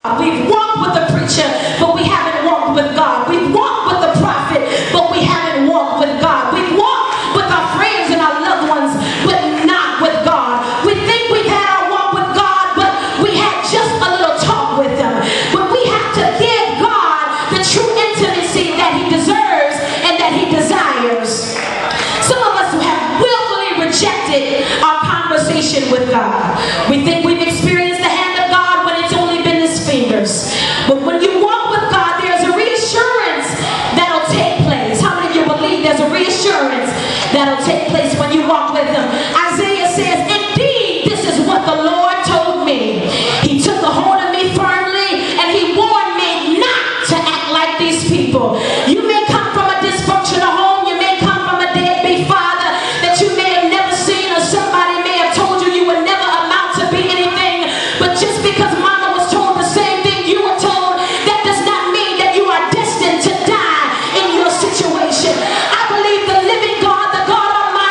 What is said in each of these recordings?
We've walked with the preacher, but we haven't walked with God. We've walked with the prophet, but we haven't walked with God. We've walked with our friends and our loved ones, but not with God. We think we've had our walk with God, but we had just a little talk with him. But we have to give God the true intimacy that he deserves and that he desires. Some of us have willfully rejected our conversation with God. We think we've experienced the hand of God when it's only been his fingers. But when you walk with God, there's a reassurance that'll take place. How many of you believe there's a reassurance that'll take place when you walk with him? Isaiah says, indeed, this is what the Lord told me. He took a hold of me firmly and he warned me not to act like these people. You may come from a dysfunctional home. You may come from a deadbeat father that you may have never seen, or somebody may have told you you would never amount to be anything. But just because mama was told the same thing you were told, that does not mean that you are destined to die in your situation. I believe the living God, the God Almighty,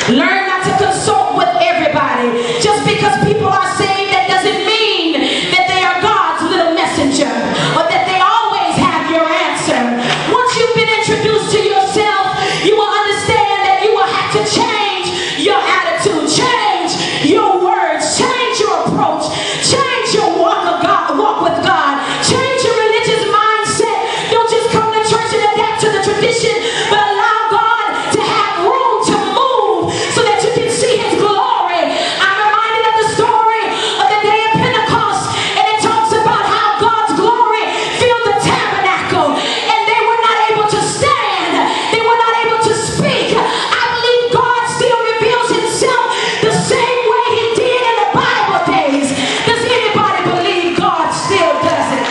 Learn not to consult with everybody. Just because people are saved, that doesn't mean that they are God's little messenger or that they always have your answer. Once you've been introduced to yourself, you will understand that you will have to change your attitude, change your words, change your approach, change your walk with God, change your religious mindset. Don't just come to church and adapt to the tradition, but allow God to have room to move so that you can see His glory. I'm reminded of the story of the day of Pentecost, and it talks about how God's glory filled the tabernacle, and they were not able to stand. They were not able to speak. I believe God still reveals Himself the same way He did in the Bible days. Does anybody believe God still does it?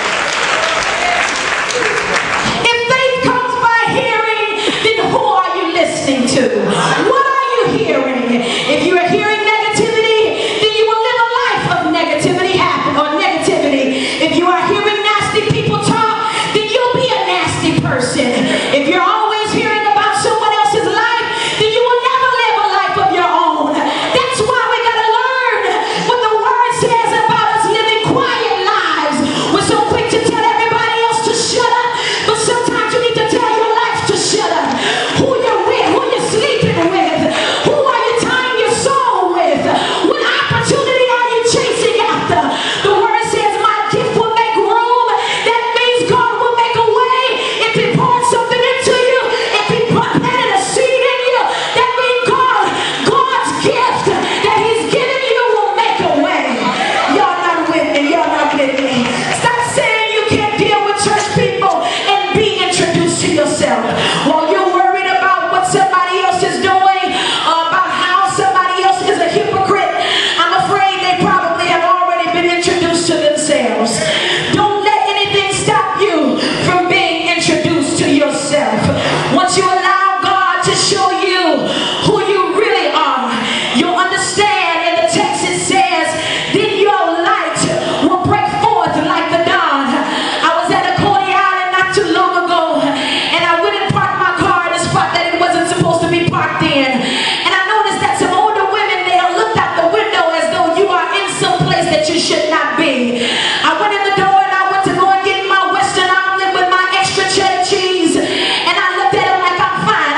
If faith comes by hearing, then who are you listening to? What are you hearing? If you are hearing negativity, then you will live a life of negativity. If you are hearing nasty people talk, then you'll be a nasty person. If you're always hearing about someone else's life, then you will never live a life of your own. That's why we got to learn what the Word says about us living quiet lives. We're so quick to tell everybody else to shut up, but sometimes you need to tell your life to shut up. Who you're with, who you're sleeping with, who are you tying your soul with, what opportunity are you chasing after? The Word says my gift will make room. That means God will make a way. If He poured something into you, if He planted a seed in you, that means God's gift that He's given you will make a way. Y'all not with me. Y'all not with me. Stop saying you can't deal with church people and be introduced to yourself. While you're worried about what somebody else is doing, about how somebody else is a hypocrite, I'm afraid they probably have already been introduced to themselves. Don't let anything stop you from being introduced to yourself. Once you allow God to show you who you really are, you'll understand. In the text it says, then your light will break forth like the dawn. I was at a Coney Island not too long ago, and I went and parked my car in a spot that it wasn't supposed to be parked in. And I noticed that some older women, they looked out the window as though you are in some place that you should not be. I went in the door and I went to go and get my Western omelet with my extra cheddar cheese, and I looked at them like, I'm fine.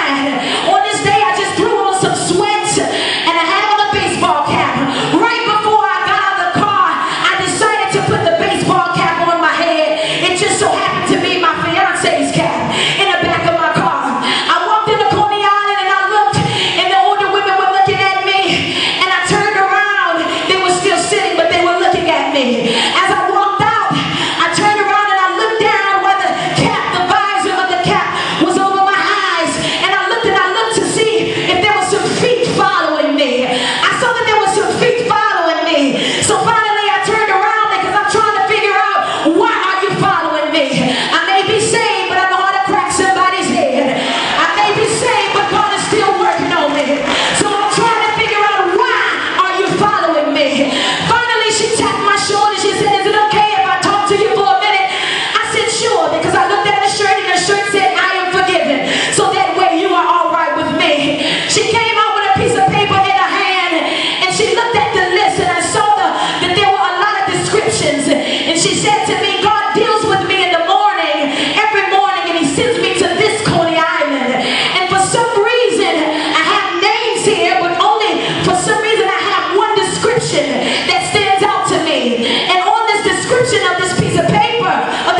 On this day I just threw on some sweats and I had on a baseball cap. Right before I got out of the car, I decided to put the baseball cap on my head. It just so happened to be my fiance's cap in the back of my car. I walked into Coney Island and I looked, and the older women were looking at me, and I turned around. They were still sitting, but they were looking at me. As I walked out, I turned around and I looked down where the visor of the cap was over my eyes, and I looked to see if there were some feet following me. I saw that there were some feet following me. So finally I turned around because I'm trying to figure out, why are you following me? I may be saved, but I know how to crack somebody's head. I may be saved, but God is still working on me. So I'm trying to figure out, why are you following me? Finally she tapped my shoulder. She said, is it okay if I talk to you for a minute? I said, sure, because I looked at the shirt and the shirt said, I am forgiven. So that way you are all right with me. She came out with a piece of paper in her hand, and she looked at the list, and I saw that there were a lot of descriptions. And she said to me, God deals with me in the morning, every morning, and He sends me to this Coney Island. And for some reason, I have names here, but only for some reason I have one description that stands out to me. And on this description of this piece of paper,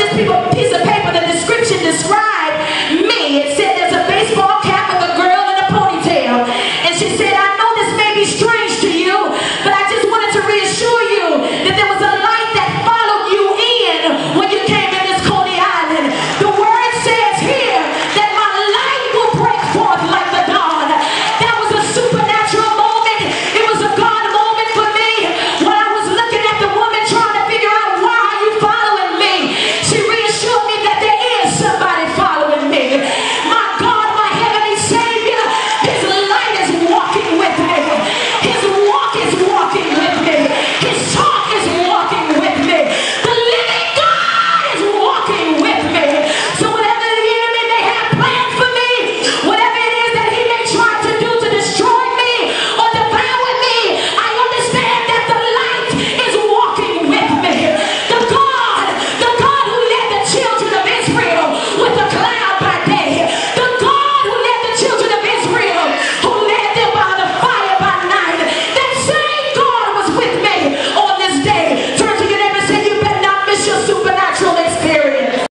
the description described me. It said there's a baseball cap with a girl in a ponytail. And she said,